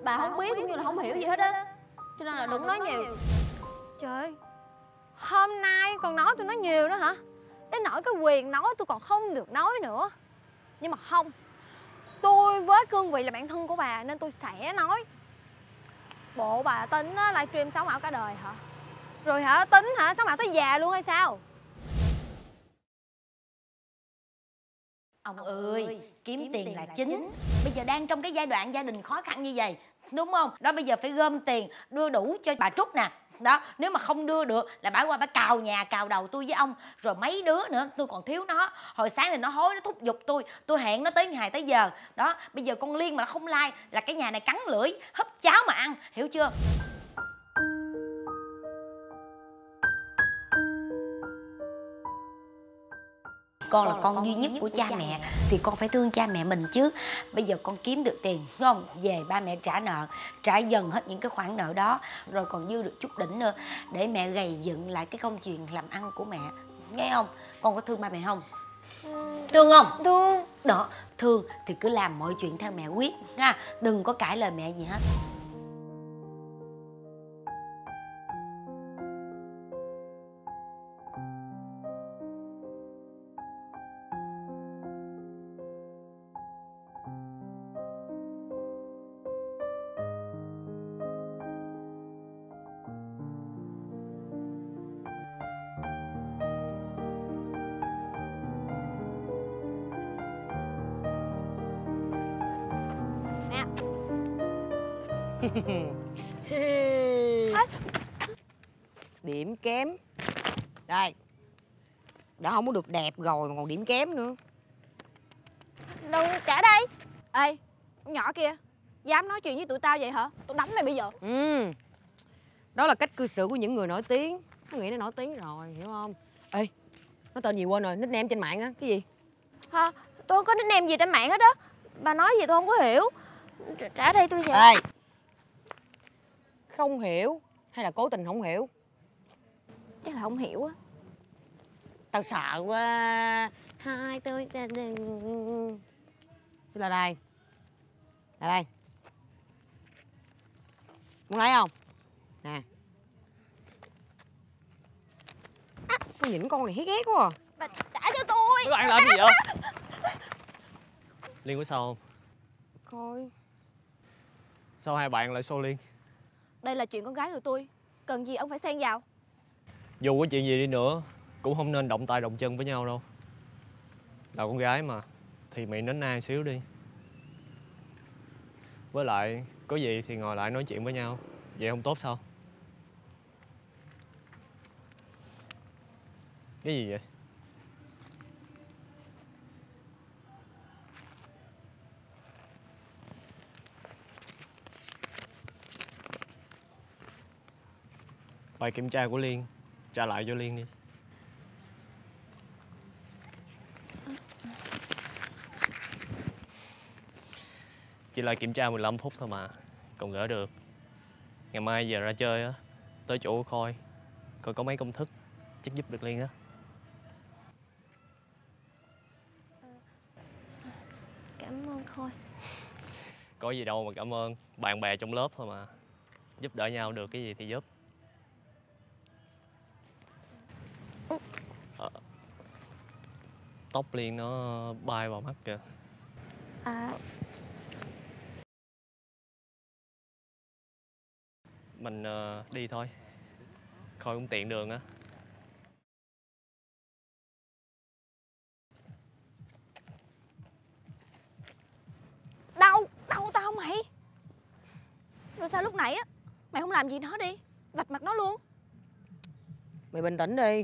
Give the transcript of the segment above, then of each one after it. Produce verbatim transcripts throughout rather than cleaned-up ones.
bà không biết cũng như là không hiểu gì hết á, cho nên là đừng nói nhiều. Trời ơi, hôm nay còn nói tôi nói nhiều nữa hả? Đến nỗi cái quyền nói tôi còn không được nói nữa. Nhưng mà không, tôi với cương vị là bạn thân của bà nên tôi sẽ nói. Bộ bà tính á, livestream sống ảo cả đời hả? Rồi hả, tính hả, sống ảo tới già luôn hay sao? Ông ơi, kiếm tiền là chính. Bây giờ đang trong cái giai đoạn gia đình khó khăn như vậy, đúng không? Đó, bây giờ phải gom tiền đưa đủ cho bà Trúc nè. Đó, nếu mà không đưa được là bà qua bà cào nhà cào đầu tôi với ông. Rồi mấy đứa nữa, tôi còn thiếu nó. Hồi sáng này nó hối, nó thúc giục tôi. Tôi hẹn nó tới ngày tới giờ. Đó, bây giờ con Liên mà nó không like là cái nhà này cắn lưỡi húp cháo mà ăn, hiểu chưa? Con là con duy nhất của cha mẹ thì con phải thương cha mẹ mình chứ. Bây giờ con kiếm được tiền, đúng không? Về ba mẹ trả nợ, trả dần hết những cái khoản nợ đó. Rồi còn dư được chút đỉnh nữa để mẹ gầy dựng lại cái công chuyện làm ăn của mẹ. Nghe không? Con có thương ba mẹ không? Thương không? Thương. Đó, thương thì cứ làm mọi chuyện theo mẹ quyết nha. Đừng có cãi lời mẹ gì hết. Điểm kém. Đây, đã không có được đẹp rồi mà còn điểm kém nữa. Đâu trả đây. Ê, con nhỏ kia, dám nói chuyện với tụi tao vậy hả? Tao đánh mày bây giờ. Ừ, đó là cách cư xử của những người nổi tiếng. Nó nghĩ nó nổi tiếng rồi, hiểu không? Ê, nó tên gì quên rồi, nickname trên mạng á, cái gì? Hả? Tôi không có nickname gì trên mạng hết á. Bà nói gì tôi không có hiểu. Trả đây tôi về. Ê, không hiểu hay là cố tình không hiểu? Chắc là không hiểu á. Tao sợ quá. Hai tôi xin là đây. Là đây. Muốn lấy không? Nè. Sao nhìn con này hiết ghét quá à? Bà trả cho tôi. Các bạn làm gì vậy? Liên có sao không? Coi. Sao hai bạn lại xô Liên? Đây là chuyện con gái của tôi. Cần gì ông phải xen vào? Dù có chuyện gì đi nữa cũng không nên động tay động chân với nhau đâu. Là con gái mà thì mày nín nai xíu đi. Với lại có gì thì ngồi lại nói chuyện với nhau. Vậy không tốt sao? Cái gì vậy? Bài kiểm tra của Liên trả lại cho Liên đi. Chỉ là kiểm tra mười lăm phút thôi mà, còn gỡ được. Ngày mai giờ ra chơi á, tới chỗ Khôi coi có mấy công thức chắc giúp được Liên á. Cảm ơn Khôi. Có gì đâu mà cảm ơn, bạn bè trong lớp thôi mà. Giúp đỡ nhau được cái gì thì giúp. À, tóc Liên nó bay vào mắt kìa. À, Mình uh, đi thôi. Khôi cũng tiện đường á. đâu, đâu tao mày. Rồi sao lúc nãy á mày không làm gì nó đi, vạch mặt nó luôn. Mày bình tĩnh đi.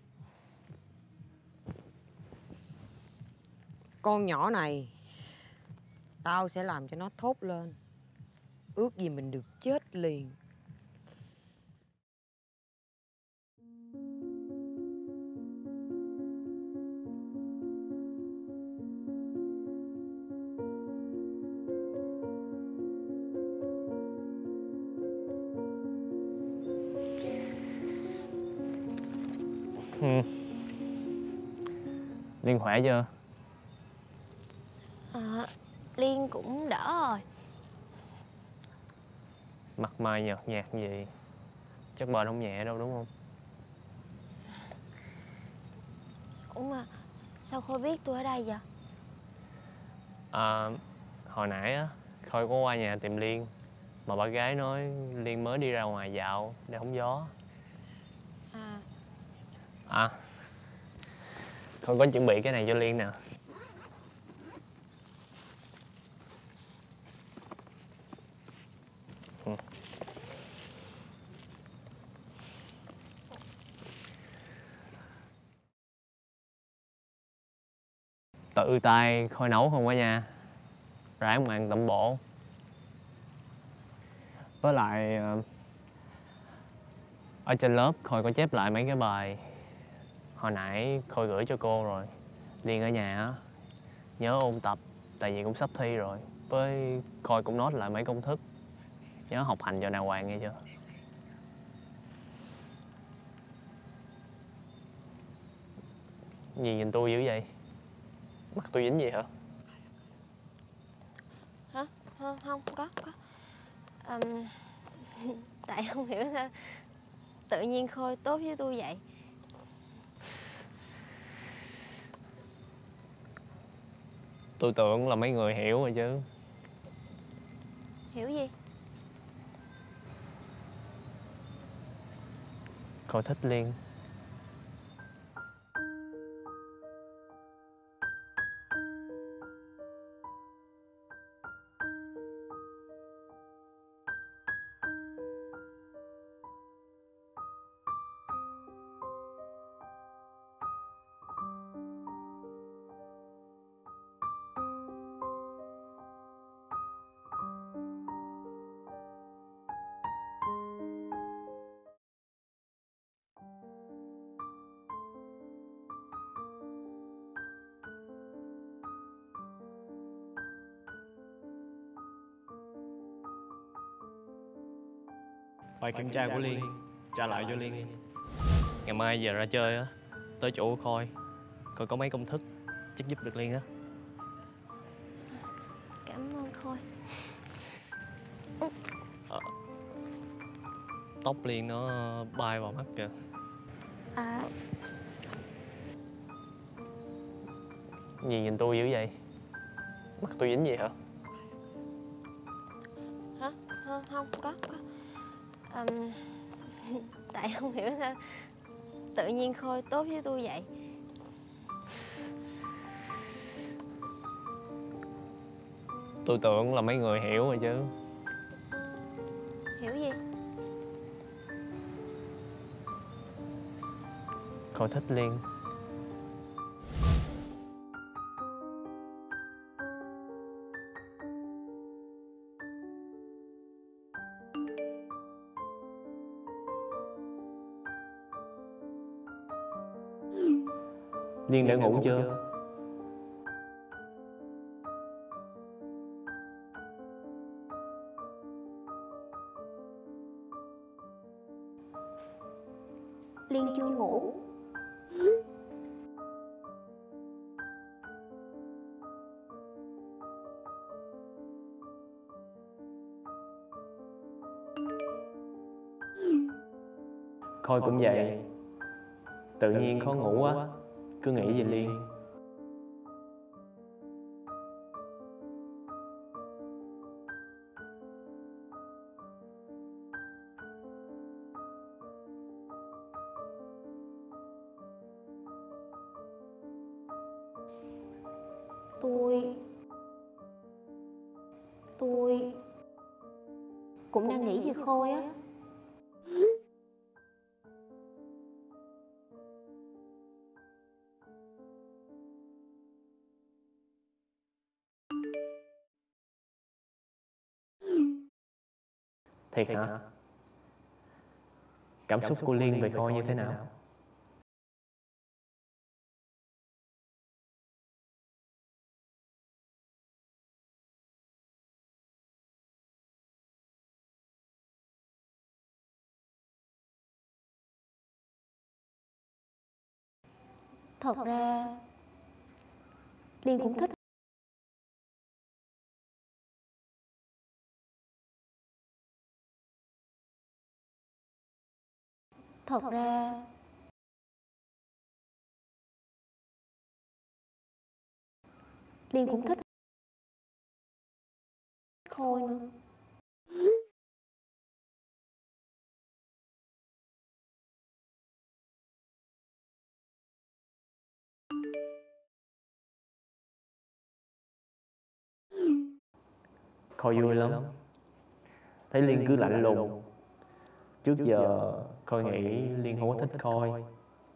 Con nhỏ này tao sẽ làm cho nó thốt lên. Ước gì mình được chết liền. Ừ. Liên khỏe chưa? À, Liên cũng đỡ rồi. Mặt mày nhợt nhạt gì, chắc bệnh không nhẹ đâu đúng không? Ủa mà sao Khôi biết tôi ở đây vậy? À, hồi nãy á, Khôi có qua nhà tìm Liên, mà bà gái nói Liên mới đi ra ngoài dạo để hóng gió. À, À, Khôi có chuẩn bị cái này cho Liên nè. Ừ. Tự tay Khôi nấu không cả nhà, ráng mà ăn tẩm bổ. Với lại ờ, ở trên lớp Khôi có chép lại mấy cái bài hồi nãy Khôi gửi cho cô rồi. Liên ở nhà á, nhớ ôn tập, tại vì cũng sắp thi rồi. Với Khôi cũng note lại mấy công thức, nhớ học hành cho đàng hoàng nghe chưa? Gì nhìn tôi dữ vậy? Mặt tôi dính gì hả? hả? Không, không có, có. Ừm, tại không hiểu sao tự nhiên Khôi tốt với tôi vậy. Tôi tưởng là mấy người hiểu rồi chứ. Hiểu gì? Khôi thích Liên. Bài kiểm tra của Liên, trả lại cho Liên. Ngày mai giờ ra chơi á, tới chỗ của Khôi, Khôi có mấy công thức, chắc giúp được Liên á. Cảm ơn Khôi. Ờ, tóc Liên nó bay vào mắt kìa. À, Gì nhìn tôi dữ vậy? Mặt tôi dính gì hả? hả? Không, không có, có. Ừm, tại không hiểu sao tự nhiên Khôi tốt với tôi vậy. Tôi tưởng là mấy người hiểu rồi chứ. Hiểu gì? Khôi thích Liên. Liên đã ngủ chưa? Liên chưa ngủ. Khôi cũng vậy. Tự nhiên khó ngủ quá, cứ nghĩ về Liên. Tôi Tôi cũng đang nghĩ về Khôi á. Thiệt hả? Cảm xúc của Liên về Khôi như thế nào? Thật ra Liên cũng thích Thật ra Liên cũng thích Khôi nữa. Khôi vui lắm. Thấy Liên cứ lạnh lùng. Trước giờ Khôi nghĩ Liên không có thích Khôi.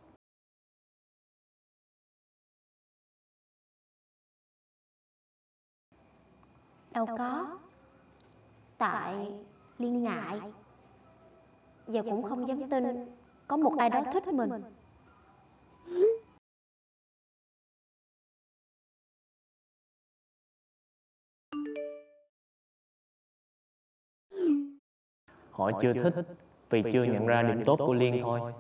Đâu có. Tại Liên ngại và cũng không dám tin có một ai đó thích mình. Họ chưa thích vì chưa nhận ra điểm tốt của Liên thôi.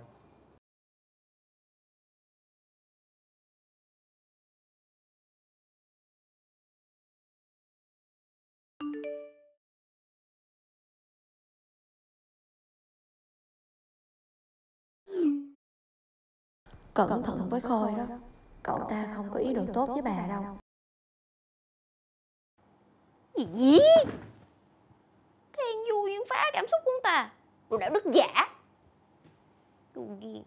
Cẩn thận với Khôi đó. Cậu ta không có ý đồ tốt với bà đâu. Gì gì? Khen vui nhưng phá cảm xúc của ông ta. Đồ đạo đức giả. Đồ gì?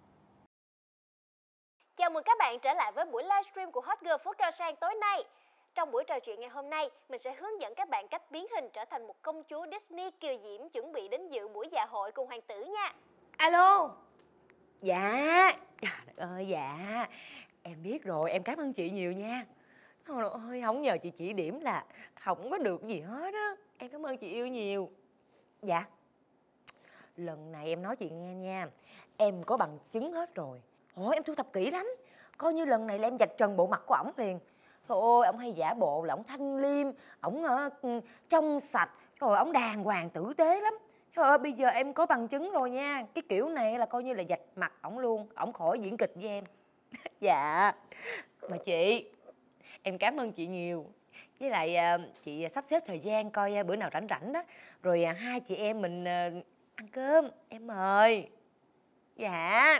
Chào mừng các bạn trở lại với buổi livestream của Hot Girl Phố Cao Sang tối nay. Trong buổi trò chuyện ngày hôm nay, mình sẽ hướng dẫn các bạn cách biến hình trở thành một công chúa Disney kiều diễm chuẩn bị đến dự buổi dạ hội cùng hoàng tử nha. Alo. Dạ. Trời đất ơi, dạ. Em biết rồi, em cảm ơn chị nhiều nha. Thôi ơi, không nhờ chị chỉ điểm là không có được gì hết á. Em cảm ơn chị yêu nhiều. Dạ. Lần này em nói chị nghe nha, em có bằng chứng hết rồi. Ôi, em thu thập kỹ lắm. Coi như lần này là em vạch trần bộ mặt của ổng liền. Thôi ôi, ổng hay giả bộ là ổng thanh liêm, ổng uh, trong sạch, rồi ổng đàng hoàng tử tế lắm. Trời ơi, bây giờ em có bằng chứng rồi nha. Cái kiểu này là coi như là vạch mặt ổng luôn, ổng khỏi diễn kịch với em. Dạ. Mà chị, em cảm ơn chị nhiều. Với lại chị sắp xếp thời gian coi bữa nào rảnh rảnh đó, rồi hai chị em mình ăn cơm, em mời. Dạ.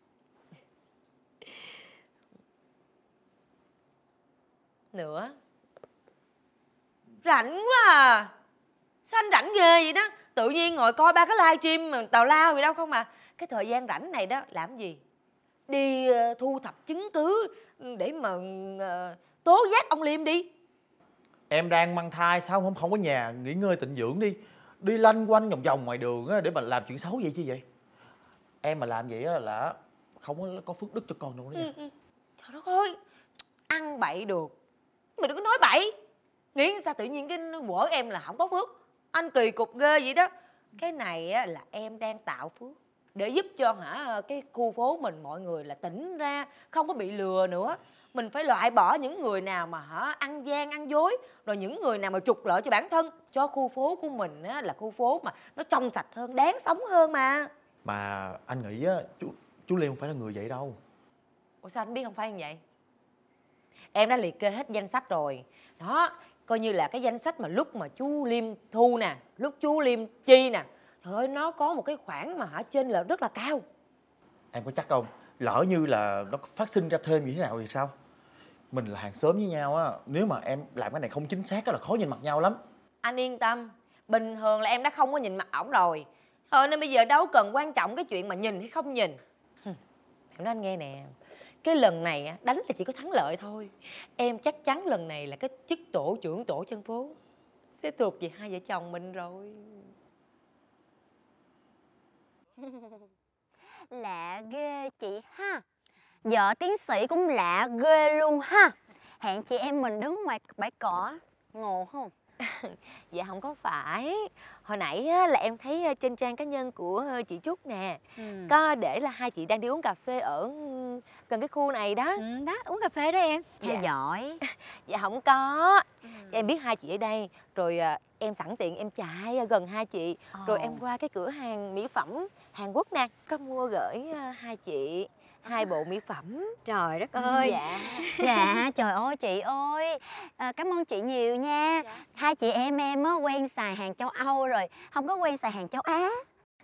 Nữa. Rảnh quá à. Sao anh rảnh ghê vậy đó? Tự nhiên ngồi coi ba cái livestream mà tào lao gì đâu không à. Cái thời gian rảnh này đó làm gì? Đi uh, thu thập chứng cứ để mà uh, tố giác ông Liêm đi. Em đang mang thai sao không không có nhà nghỉ ngơi tịnh dưỡng đi. Đi lanh quanh vòng vòng ngoài đường á, để mà làm chuyện xấu vậy chứ vậy. Em mà làm vậy á là không có, có phước đức cho con đâu đó nha. Ừ, ừ. Trời đất ơi, ăn bậy được, mày đừng có nói bậy. Nghĩ sao tự nhiên cái quở em là không có phước. Anh kỳ cục ghê vậy đó. Cái này á, là em đang tạo phước để giúp cho hả cái khu phố mình mọi người là tỉnh ra, không có bị lừa nữa. Mình phải loại bỏ những người nào mà hả ăn gian ăn dối, rồi những người nào mà trục lợi cho bản thân, cho khu phố của mình á, là khu phố mà nó trong sạch hơn, đáng sống hơn mà. Mà anh nghĩ á, chú chú Liêm không phải là người vậy đâu. Ủa sao anh biết không phải như vậy? Em đã liệt kê hết danh sách rồi. Đó, coi như là cái danh sách mà lúc mà chú Liêm thu nè, lúc chú Liêm chi nè. Trời ơi, nó có một cái khoản mà hả trên là rất là cao. Em có chắc không? Lỡ như là nó phát sinh ra thêm như thế nào thì sao? Mình là hàng xóm với nhau á, nếu mà em làm cái này không chính xác á là khó nhìn mặt nhau lắm. Anh yên tâm, bình thường là em đã không có nhìn mặt ổng rồi. Thôi nên bây giờ đâu cần quan trọng cái chuyện mà nhìn hay không nhìn. Em nói anh nghe nè, cái lần này đánh là chỉ có thắng lợi thôi. Em chắc chắn lần này là cái chức tổ trưởng tổ chân phố sẽ thuộc về hai vợ chồng mình rồi. Lạ ghê chị ha. Vợ tiến sĩ cũng lạ ghê luôn ha. Hẹn chị em mình đứng ngoài bãi cỏ ngồi không? Dạ không có phải. Hồi nãy á, là em thấy trên trang cá nhân của chị Trúc nè, ừ. có để là hai chị đang đi uống cà phê ở gần cái khu này đó. Ừ, đó, uống cà phê đó em. Dạ. Dạ giỏi. Dạ không có. Ừ. Em biết hai chị ở đây, rồi em sẵn tiện em chạy gần hai chị, ờ. rồi em qua cái cửa hàng mỹ phẩm Hàn Quốc nè, có mua gửi hai chị hai bộ mỹ phẩm. Trời đất ơi. Dạ. Dạ trời ơi chị ơi, à, cảm ơn chị nhiều nha. Dạ. Hai chị em em á quen xài hàng châu Âu rồi, không có quen xài hàng châu Á.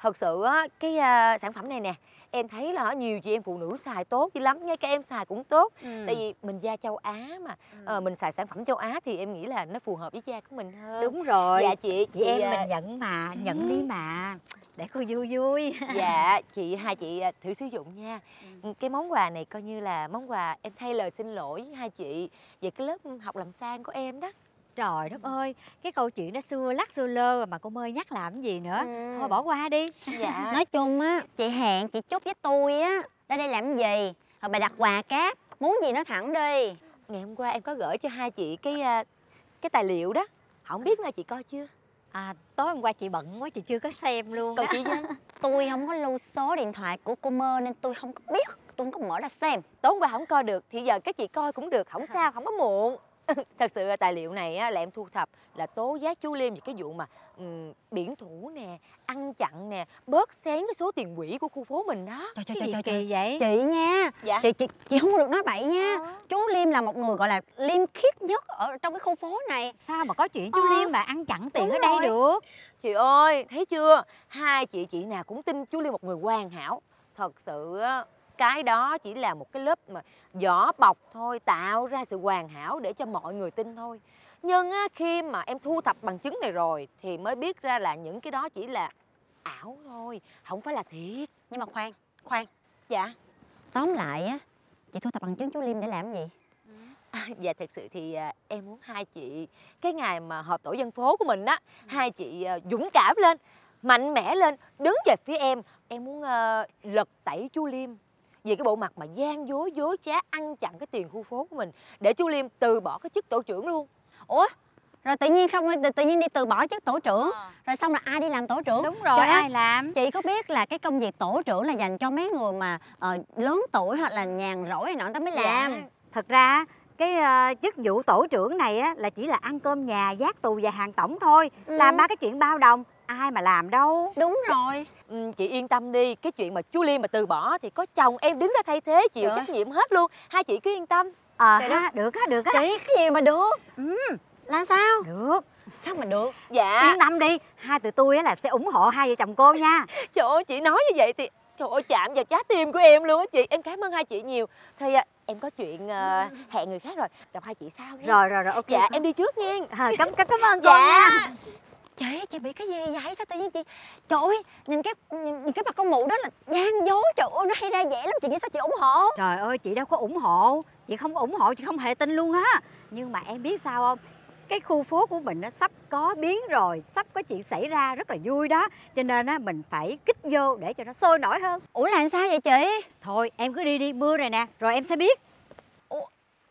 Thật sự á, cái uh, sản phẩm này nè, em thấy là nhiều chị em phụ nữ xài tốt dữ lắm, ngay cả em xài cũng tốt. Ừ. Tại vì mình da châu Á mà, ừ. ờ, mình xài sản phẩm châu Á thì em nghĩ là nó phù hợp với da của mình hơn. Đúng rồi. Dạ chị, chị, chị em uh... mình nhận mà, nhận đi mà, để cô vui vui. Dạ, chị hai chị thử sử dụng nha. Ừ. Cái món quà này coi như là món quà em thay lời xin lỗi với hai chị về cái lớp học làm sang của em đó. Trời đất ơi, cái câu chuyện đó xưa lắc xưa lơ mà cô Mơi nhắc làm cái gì nữa. Ừ. Thôi bỏ qua đi. Dạ. Nói chung á, chị hẹn chị Trúc với tôi á ra đây làm cái gì? Rồi bà đặt quà cáp, muốn gì nói thẳng đi. Ngày hôm qua em có gửi cho hai chị cái cái tài liệu đó. Không biết là chị coi chưa? À, tối hôm qua chị bận quá chị chưa có xem luôn. Còn chị Vân? Tôi không có lưu số điện thoại của cô Mơ nên tôi không có biết, tôi không có mở ra xem. Tối hôm qua không coi được thì giờ các chị coi cũng được, không sao, không có muộn. Thật sự tài liệu này á, là em thu thập là tố giác chú Liêm về cái vụ mà um, biển thủ nè, ăn chặn nè, bớt xén cái số tiền quỹ của khu phố mình đó. Trời trời trời, trời kỳ vậy? Chị nha, dạ? chị, chị chị không có được nói bậy nha. À. Chú Liêm là một người gọi là liêm khiết nhất ở trong cái khu phố này. Sao mà có chuyện chú à. Liêm mà ăn chặn tiền Đúng ở đây rồi. được? Chị ơi, thấy chưa? Hai chị chị nào cũng tin chú Liêm một người hoàn hảo. Thật sự á, cái đó chỉ là một cái lớp mà vỏ bọc thôi, tạo ra sự hoàn hảo để cho mọi người tin thôi. Nhưng á, khi mà em thu thập bằng chứng này rồi thì mới biết ra là những cái đó chỉ là ảo thôi, không phải là thiệt. Nhưng mà khoan, khoan. Dạ. Tóm lại á, chị thu thập bằng chứng chú Liêm để làm cái gì? À, dạ thật sự thì à, em muốn hai chị cái ngày mà họp tổ dân phố của mình á, ừ. hai chị à, dũng cảm lên, mạnh mẽ lên, đứng về phía em. Em muốn à, lật tẩy chú Liêm vì cái bộ mặt mà gian dối dối trá ăn chặn cái tiền khu phố của mình, để chú Liêm từ bỏ cái chức tổ trưởng luôn. Ủa? Rồi tự nhiên không tự nhiên đi từ bỏ chức tổ trưởng, à. Rồi xong là ai đi làm tổ trưởng? Đúng rồi, Trời ai làm? Chị có biết là cái công việc tổ trưởng là dành cho mấy người mà uh, lớn tuổi hoặc là nhàn rỗi này nọ người ta mới làm. Dạ. Thật ra cái uh, chức vụ tổ trưởng này á là chỉ là ăn cơm nhà, vác tù và hàng tổng thôi, ừ. Làm ba cái chuyện bao đồng ai mà làm đâu. Đúng rồi. Ừ, chị yên tâm đi, cái chuyện mà chú Liêm mà từ bỏ thì có chồng em đứng ra thay thế chịu Trời. trách nhiệm hết luôn. Hai chị cứ yên tâm. Ờ à, ha, được á, được á. Chị, cái gì mà được? Ừ. Là sao? Được. Sao mà được? Dạ. Yên tâm đi, hai tụi tôi á là sẽ ủng hộ hai vợ chồng cô nha. Trời ơi, chị nói như vậy thì trời ơi chạm vào trái tim của em luôn á chị. Em cảm ơn hai chị nhiều. Thôi à, em có chuyện uh, hẹn người khác rồi, gặp hai chị sau nha. Rồi rồi rồi, ok. Dạ, em đi trước nha. À, cảm, cảm, cảm ơn cô dạ. nha. Chị, chị bị cái gì vậy? Sao tự nhiên chị... Trời ơi, nhìn cái nhìn, nhìn cái mặt con mụ đó là gian dối. Trời ơi, nó hay ra vẻ lắm. Chị nghĩ sao chị ủng hộ? Trời ơi, chị đâu có ủng hộ. Chị không ủng hộ, chị không hề tin luôn á. Nhưng mà em biết sao không? Cái khu phố của mình nó sắp có biến rồi, sắp có chuyện xảy ra rất là vui đó. Cho nên á, mình phải kích vô để cho nó sôi nổi hơn. Ủa là sao vậy chị? Thôi, em cứ đi đi, mưa rồi nè, rồi em sẽ biết. Ủa?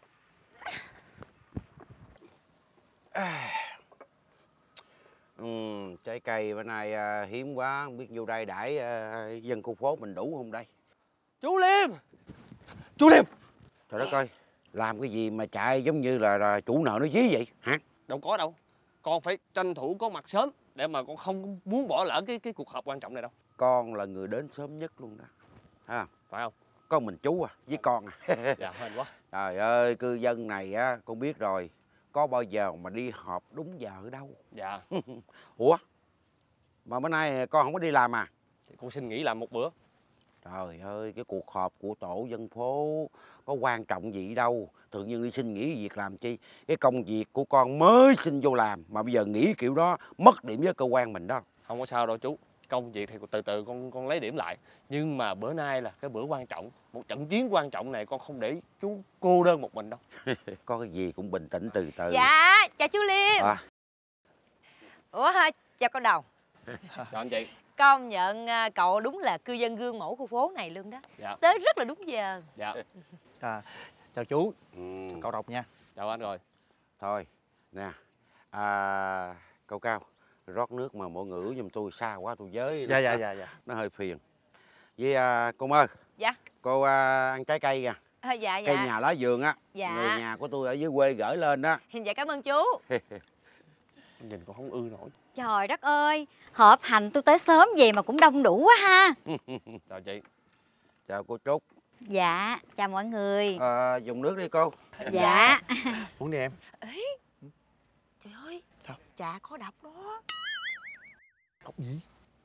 Ừ, trái cây bữa nay uh, hiếm quá, không biết vô đây đãi uh, dân khu phố mình đủ không đây? Chú Liêm! Chú Liêm! Trời đất ơi, làm cái gì mà chạy giống như là, là chủ nợ nó dí vậy hả? Đâu có đâu, con phải tranh thủ có mặt sớm để mà con không muốn bỏ lỡ cái cái cuộc họp quan trọng này đâu. Con là người đến sớm nhất luôn đó, ha? Phải không? Con mình chú à, với con à. Dạ, hên quá. Trời ơi, cư dân này á, con biết rồi, có bao giờ mà đi họp đúng giờ đâu. Dạ. Ủa, mà bữa nay con không có đi làm à? Thì con xin nghỉ làm một bữa. Trời ơi, cái cuộc họp của tổ dân phố có quan trọng gì đâu. Tự nhiên đi xin nghỉ việc làm chi. Cái công việc của con mới xin vô làm mà bây giờ nghỉ kiểu đó mất điểm với cơ quan mình đó. Không có sao đâu chú. Công việc thì từ từ con con lấy điểm lại. Nhưng mà bữa nay là cái bữa quan trọng, một trận chiến quan trọng này con không để chú cô đơn một mình đâu. Có cái gì cũng bình tĩnh từ từ. Dạ, chào chú Liêm. À. Ủa, chào con Đồng. Chào anh chị. Công nhận cậu đúng là cư dân gương mẫu khu phố này luôn đó. Dạ. Tới rất là đúng giờ. Dạ. À, chào chú. Ừ. Chào cậu Độc nha. Chào anh rồi. Thôi, nè, à, Cậu Cao, rót nước mà mọi người giùm tôi, xa quá tôi với. Dạ, dạ, dạ, dạ. Nó hơi phiền. Với à, cô Mơ. Dạ. Cô à, ăn trái cây kìa. À, dạ, dạ. Cây nhà lá vườn á. Dạ. Người nhà của tôi ở dưới quê gửi lên đó. Dạ, cảm ơn chú. Nhìn con không ư nổi. Trời đất ơi, họp hành tôi tới sớm gì mà cũng đông đủ quá ha. Chào chị. Chào cô Trúc. Dạ, chào mọi người. À, dùng nước đi cô. Dạ. Uống đi em. Ê, trời ơi. Sao? Trà có độc đó. Độc gì?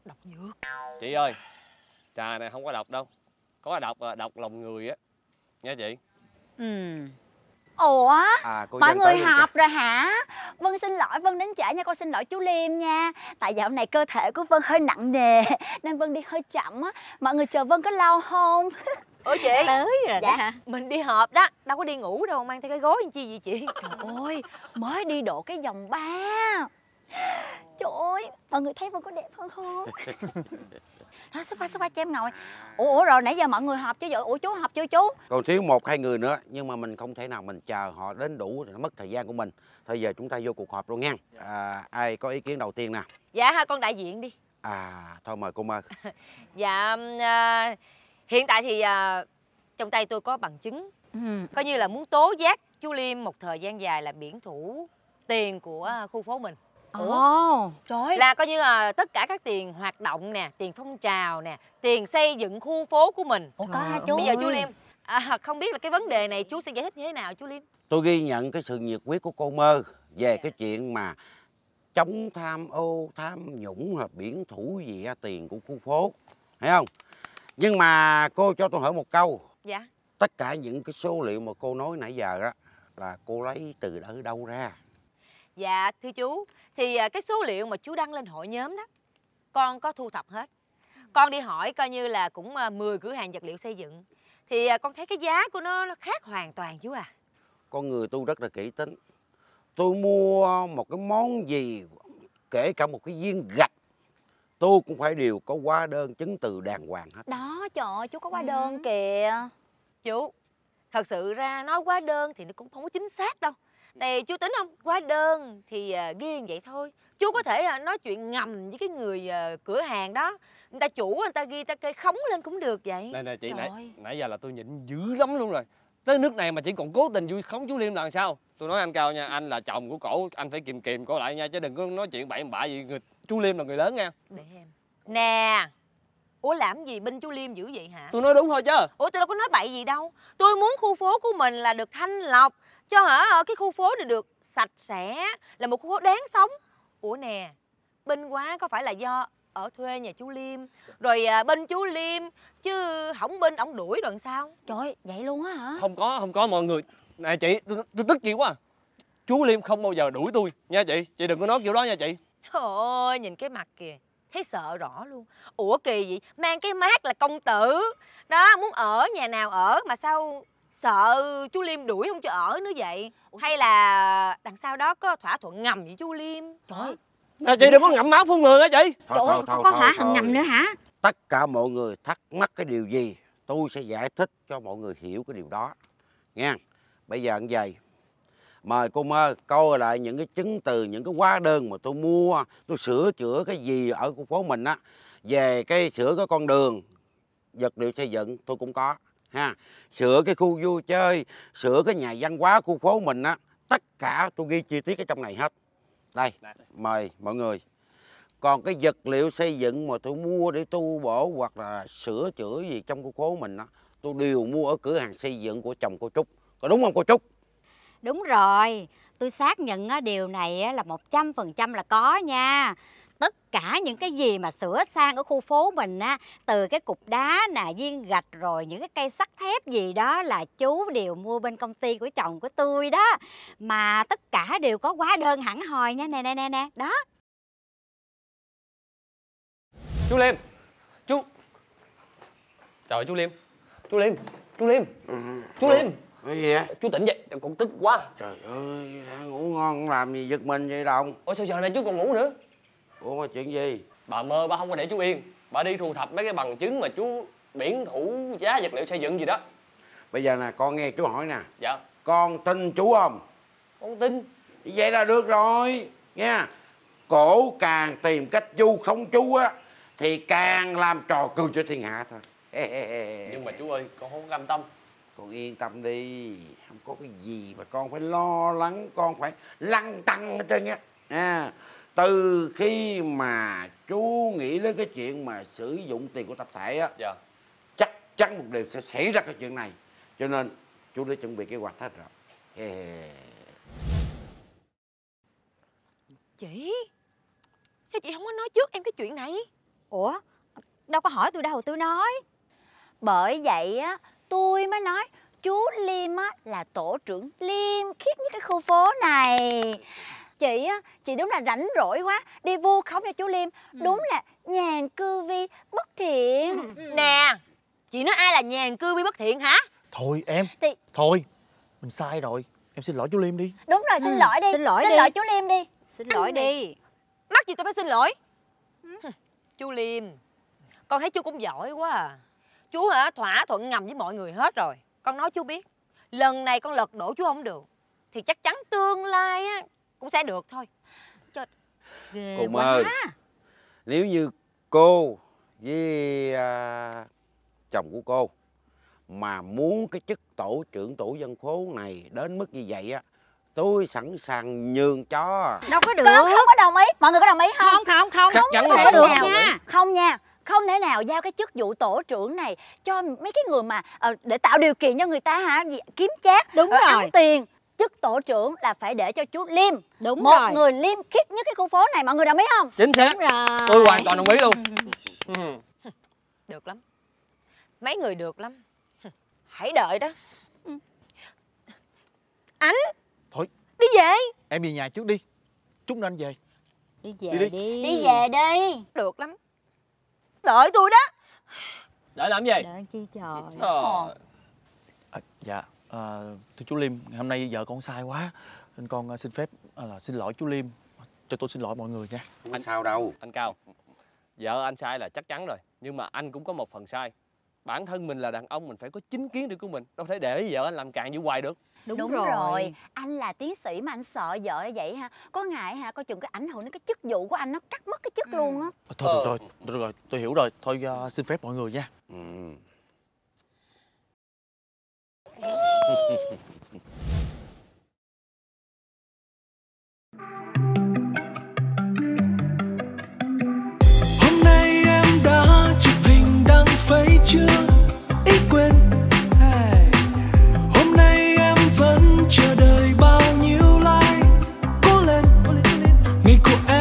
Độc dược. Chị ơi, trà này không có độc đâu. Có độc là độc lòng người á. Nghe chị. Ừ. Ủa, À, cô mọi Dân người tới luôn họp kìa. rồi hả? Vân xin lỗi, Vân đến trễ nha, con xin lỗi chú Liêm nha. Tại dạo này cơ thể của Vân hơi nặng nề nên Vân đi hơi chậm á. Mọi người chờ Vân có lâu không? Ủa chị? Tới rồi Dạ, đó hả? mình đi họp đó, đâu có đi ngủ đâu, mang theo cái gối làm chi vậy chị? Trời ơi, mới đi độ cái vòng ba. Trời ơi, mọi người thấy Vân có đẹp hơn không? Đó, xuất phát, xuất phát cho em ngồi. Ủa, ủa rồi nãy giờ mọi người họp chứ vậy? Ủa chú họp chưa chú? Còn thiếu một hai người nữa, nhưng mà mình không thể nào mình chờ họ đến đủ thì nó mất thời gian của mình. Thôi giờ chúng ta vô cuộc họp luôn nha. À, ai có ý kiến đầu tiên nè? Dạ ha, con đại diện đi. À, thôi mời cô Mơ. Dạ, à, hiện tại thì à, trong tay tôi có bằng chứng. Ừ. Coi như là muốn tố giác chú Liêm một thời gian dài là biển thủ tiền của khu phố mình. Ồ, trời ơi. Là coi như là tất cả các tiền hoạt động nè, tiền phong trào nè, tiền xây dựng khu phố của mình. Ủa có hả chú? Bây giờ chú Liêm, à, không biết là cái vấn đề này chú sẽ giải thích như thế nào chú Liêm? Tôi ghi nhận cái sự nhiệt huyết của cô Mơ về cái chuyện mà chống tham ô, tham nhũng hoặc biển thủ gì á, tiền của khu phố. Thấy không? Nhưng mà cô cho tôi hỏi một câu. Dạ. Tất cả những cái số liệu mà cô nói nãy giờ đó là cô lấy từ ở đâu ra? Dạ thưa chú, thì cái số liệu mà chú đăng lên hội nhóm đó, con có thu thập hết. Con đi hỏi coi như là cũng mười cửa hàng vật liệu xây dựng. Thì con thấy cái giá của nó, nó khác hoàn toàn chú à. Con người tôi rất là kỹ tính. Tôi mua một cái món gì, kể cả một cái viên gạch, tôi cũng phải đều có hóa đơn chứng từ đàng hoàng hết. Đó, trời ơi, chú có hóa đơn kìa. Chú, thật sự ra nói hóa đơn thì nó cũng không có chính xác đâu. Tại chú tính không, hóa đơn thì uh, ghi như vậy thôi. Chú có thể uh, nói chuyện ngầm với cái người uh, cửa hàng đó. Người ta chủ, người ta ghi, người ta kê khống lên cũng được vậy. Này nè chị, Trời nãy, ơi. nãy giờ là tôi nhịn dữ lắm luôn rồi. Tới nước này mà chị còn cố tình vui khống chú Liêm là sao? Tôi nói anh Cao nha, anh là chồng của cổ, anh phải kiềm kiềm cổ lại nha, chứ đừng có nói chuyện bậy bạ gì. Người, chú Liêm là người lớn nha. Để em. Nè, ủa làm gì binh chú Liêm dữ vậy hả? Tôi nói đúng thôi chứ. Ủa tôi đâu có nói bậy gì đâu. Tôi muốn khu phố của mình là được thanh lọc, cho hả ở cái khu phố này được sạch sẽ, là một khu phố đáng sống. Ủa nè, binh quá có phải là do ở thuê nhà chú Liêm rồi à, bên chú Liêm chứ hỏng bên ổng đuổi rồi sao? Trời ơi, vậy luôn á hả? Không có, không có mọi người. Này chị, tôi, tôi tức chị quá. Chú Liêm không bao giờ đuổi tôi nha chị. Chị đừng có nói kiểu đó nha chị. Trời ơi, nhìn cái mặt kìa, thấy sợ rõ luôn. Ủa kỳ vậy, mang cái mác là công tử đó, muốn ở nhà nào ở mà sao sợ chú Liêm đuổi không cho ở nữa vậy? Hay là đằng sau đó có thỏa thuận ngầm với chú Liêm? Trời ơi. À, chị đừng có ngậm máu phun người hả chị. Thôi, Trời ơi, thôi, thôi, có thôi, hả? thôi. Hằng ngầm nữa hả? Tất cả mọi người thắc mắc cái điều gì, tôi sẽ giải thích cho mọi người hiểu cái điều đó. Nha. Bây giờ như vậy, mời cô Mơ coi lại những cái chứng từ, những cái hóa đơn mà tôi mua, tôi sửa chữa cái gì ở khu phố mình á. Về cái sửa cái con đường, vật liệu xây dựng tôi cũng có. Ha. Sửa cái khu vui chơi, sửa cái nhà văn hóa khu phố mình á. Tất cả tôi ghi chi tiết ở trong này hết. Đây, mời mọi người. Còn cái vật liệu xây dựng mà tôi mua để tu bổ hoặc là sửa chữa gì trong khu phố mình đó, tôi đều mua ở cửa hàng xây dựng của chồng cô Trúc. Có đúng không cô Trúc? Đúng rồi, tôi xác nhận á, điều này á, là một trăm phần trăm là có nha. Tất cả những cái gì mà sửa sang ở khu phố mình á, từ cái cục đá nè, viên gạch rồi những cái cây sắt thép gì đó là chú đều mua bên công ty của chồng của tôi đó. Mà tất cả đều có hóa đơn hẳn hoi nha, nè nè nè nè, đó. Chú Liêm, chú. Trời ơi, chú Liêm, chú Liêm, chú Liêm, Ừ. chú Liêm. Cái gì vậy? Chú tỉnh dậy, con tức quá. Trời ơi, ngủ ngon làm gì giật mình vậy Đồng? Ủa sao giờ này chú còn ngủ nữa? Ủa mà chuyện gì? Bà Mơ bà không có để chú yên. Bà đi thu thập mấy cái bằng chứng mà chú biển thủ giá vật liệu xây dựng gì đó. Bây giờ nè, con nghe chú hỏi nè. Dạ. Con tin chú không? Con tin. Vậy là được rồi nha. Cổ càng tìm cách vu khống chú á thì càng làm trò cười cho thiên hạ thôi. Nhưng mà chú ơi, con không cam tâm. Con yên tâm đi, không có cái gì mà con phải lo lắng, con phải lăn tăn hết trơn á. À, từ khi mà chú nghĩ đến cái chuyện mà sử dụng tiền của tập thể á, dạ, chắc chắn một điều sẽ xảy ra cái chuyện này. Cho nên chú đã chuẩn bị kế hoạch hết rồi. Chị, sao chị không có nói trước em cái chuyện này? Ủa, đâu có hỏi tôi đâu tôi nói. Bởi vậy á, tôi mới nói chú Liêm á là tổ trưởng liêm khiết nhất cái khu phố này. Chị á, chị đúng là rảnh rỗi quá, đi vu khống cho chú Liêm. Đúng là nhàn cư vi bất thiện. Nè, chị nói ai là nhàn cư vi bất thiện hả? Thôi em, Thì... thôi, mình sai rồi. Em xin lỗi chú Liêm đi. Đúng rồi, xin Ừ, lỗi đi. xin lỗi xin đi. lỗi chú Liêm đi. Xin lỗi đi. Mắc gì tôi phải xin lỗi? Chú Liêm, con thấy chú cũng giỏi quá à. Chú hả thỏa thuận ngầm với mọi người hết rồi. Con nói chú biết, lần này con lật đổ chú không được thì chắc chắn tương lai á cũng sẽ được thôi. Ghê Cô quá. ơi, nếu như cô với à, chồng của cô mà muốn cái chức tổ trưởng tổ dân phố này đến mức như vậy á, tôi sẵn sàng nhường cho. Đâu có được. Con không có đồng ý. Mọi người có đồng ý không? Không không không. Chắc chắn Không là có được không. nha. Không nha. Không thể nào giao cái chức vụ tổ trưởng này cho mấy cái người mà ờ, để tạo điều kiện cho người ta hả gì, kiếm chác, Đúng ờ, rồi. ăn tiền. Chức tổ trưởng là phải để cho chú Liêm. Đúng Một rồi. người liêm khiết nhất cái khu phố này. Mọi người đồng ý không? Chính xác. Đúng rồi. Tôi hoàn toàn đồng ý luôn. Ừ. Được lắm. Mấy người được lắm. Hãy đợi đó. Anh. Thôi. Đi về. Em về nhà trước đi. Chút nữa anh về. Đi về Đi đi. đi. Đi về đi. Được lắm. Đợi tôi đó. Để làm gì? Đợi chi trời. Ờ. À, dạ, à, thưa chú Liêm, ngày hôm nay vợ con sai quá nên con à, xin phép à, là xin lỗi chú Liêm. Cho tôi xin lỗi mọi người nha. Không sao đâu. Anh Cao, vợ anh sai là chắc chắn rồi, nhưng mà anh cũng có một phần sai. Bản thân mình là đàn ông, mình phải có chính kiến riêng của mình, đâu thể để vợ anh làm càn như hoài được. Đúng, Đúng rồi. rồi. Anh là tiến sĩ mà anh sợ vợ như vậy ha. Có ngại ha, coi chừng cái ảnh hưởng đến cái chức vụ của anh, nó cắt mất cái chức luôn á. À, thôi được rồi, được rồi, tôi hiểu rồi. Thôi à, xin phép mọi người nha. Ừ. Hôm nay em đã chụp hình đăng Facebook chưa? Ít quên. Hôm nay em vẫn chờ đợi bao nhiêu like. Cố lên, ngày của em